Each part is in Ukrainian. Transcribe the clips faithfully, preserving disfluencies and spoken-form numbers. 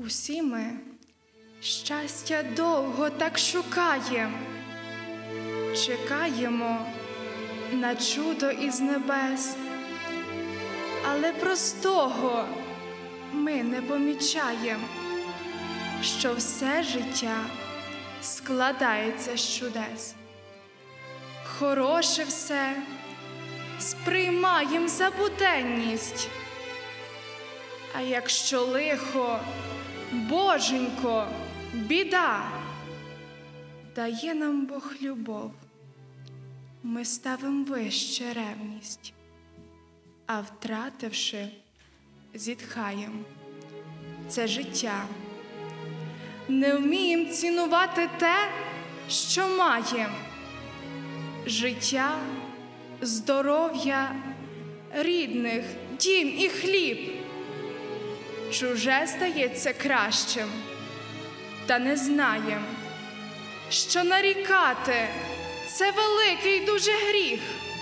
Усі ми щастя довго так шукаєм, чекаємо на чудо із небес, але простого ми не помічаєм, що все життя складається з чудес. Хороше все сприймаєм за буденність, а якщо лихо, Боженько, біда, дає нам Бог любов, ми ставим вище ревність, а втративши, зітхаєм. Це життя. Не вмієм цінувати те, що маєм. Життя, здоров'я, рідних, дім і хліб. Чуже здається кращим, та не знаєм, що нарікати – це великий дуже гріх.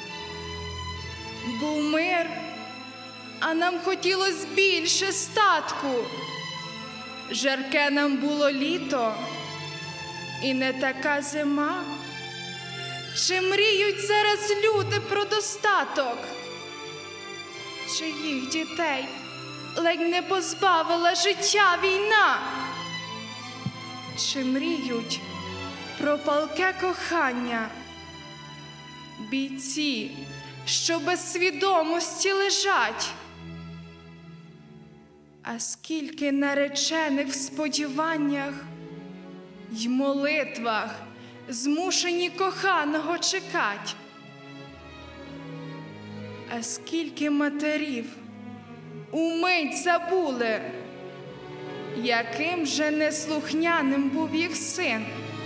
Був мир, а нам хотілось більше статку. Жарке нам було літо, і не така зима. Чи мріють зараз люди про достаток? Чи їх дітей ледь не позбавила життя війна? Чи мріють про палке кохання бійці, що без свідомості лежать? А скільки наречених в сподіваннях й молитвах змушені коханого чекать? А скільки матерів умить забули, яким же неслухняним був їх син?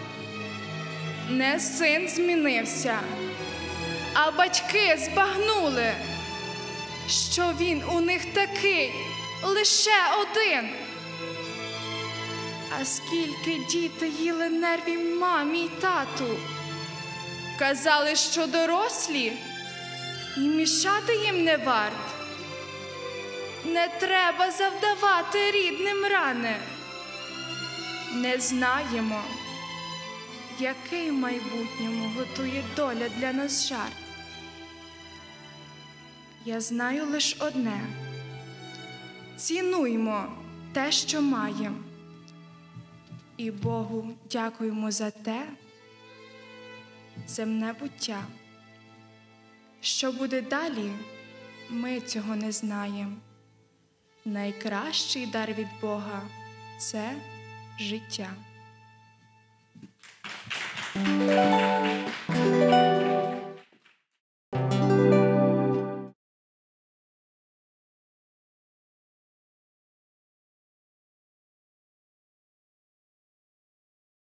Не син змінився, а батьки збагнули, що він у них такий лише один. А скільки діти їли нервів мамі й тату, казали, що дорослі і мішати їм не варт. Не треба завдавати рідним рани. Не знаємо, який в майбутньому готує доля для нас жарт. Я знаю лиш одне: цінуймо те, що маємо, і Богу дякуємо за те земне буття. Що буде далі, ми цього не знаємо. Найкращий дар від Бога – це життя.